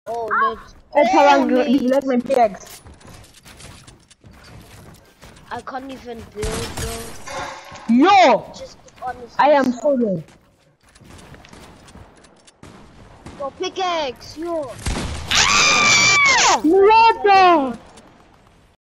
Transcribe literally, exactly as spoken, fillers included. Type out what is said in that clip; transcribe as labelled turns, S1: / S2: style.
S1: Oh, let's.
S2: Oh, Parang,
S1: me.
S2: you like my pickaxe.
S1: I can't even build, bro.
S2: Yo!
S1: Just honestly.
S2: I am so low.
S1: Yo, pickaxe, yo.
S2: What the?